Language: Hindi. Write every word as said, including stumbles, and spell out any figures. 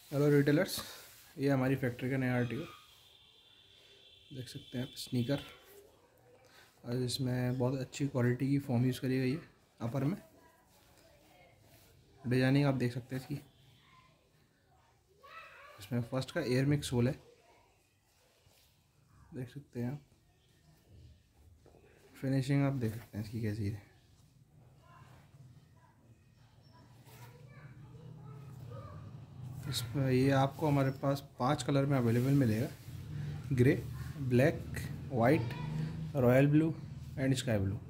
हेलो रिटेलर्स, ये हमारी फैक्ट्री का नया आर्टिकल देख सकते हैं आप, स्नीकर। और इसमें बहुत अच्छी क्वालिटी की फोम यूज़ करी गई है। अपर में डिजाइनिंग आप देख सकते हैं इसकी। इसमें फर्स्ट का एयर मिक्स सोल है, देख सकते हैं आप। फिनिशिंग आप देख सकते हैं इसकी कैसी है। इसमें ये आपको हमारे पास पांच कलर में अवेलेबल मिलेगा: grey, black, white, royal blue and sky blue.